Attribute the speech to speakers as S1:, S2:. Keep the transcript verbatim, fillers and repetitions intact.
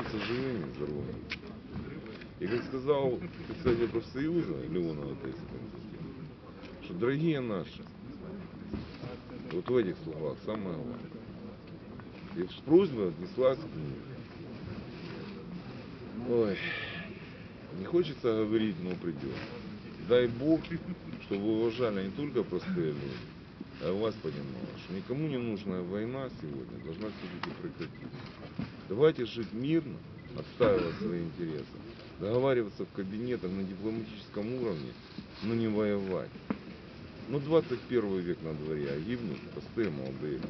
S1: оставаться живыми, здоровыми. И как сказал представитель профсоюза Леонова Таисия Константиновна, что дорогие наши, вот в этих словах самое главное. И просьба отнеслась к ним. Ой, не хочется говорить, но придется. Дай Бог, чтобы вы уважали не только простые люди, а вас понимала, что никому не нужная война сегодня должна все-таки прекратиться. Давайте жить мирно, отстаивать свои интересы, договариваться в кабинетах на дипломатическом уровне, но не воевать. Ну, двадцать первый век на дворе, а гибнут простые молодые люди.